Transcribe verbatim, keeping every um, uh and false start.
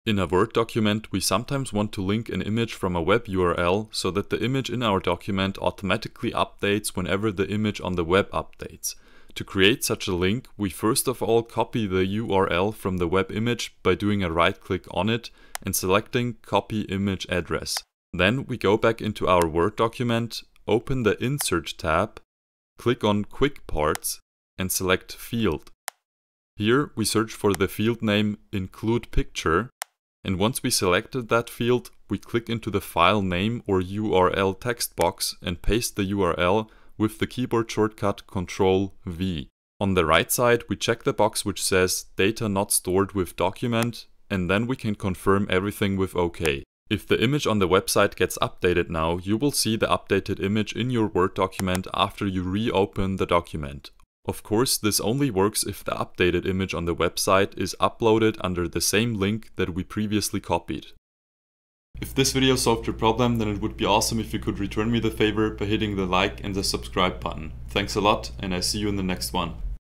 In a Word document, we sometimes want to link an image from a web U R L so that the image in our document automatically updates whenever the image on the web updates. To create such a link, we first of all copy the U R L from the web image by doing a right click on it and selecting Copy Image Address. Then we go back into our Word document, open the Insert tab, click on Quick Parts and select Field. Here we search for the field name Include Picture, and once we selected that field, we click into the file name or U R L text box and paste the U R L with the keyboard shortcut control V. On the right side, we check the box which says Data not stored with document, and then we can confirm everything with OK. If the image on the website gets updated now, you will see the updated image in your Word document after you reopen the document. Of course, this only works if the updated image on the website is uploaded under the same link that we previously copied. If this video solved your problem, then it would be awesome if you could return me the favor by hitting the like and the subscribe button. Thanks a lot, and I see you in the next one.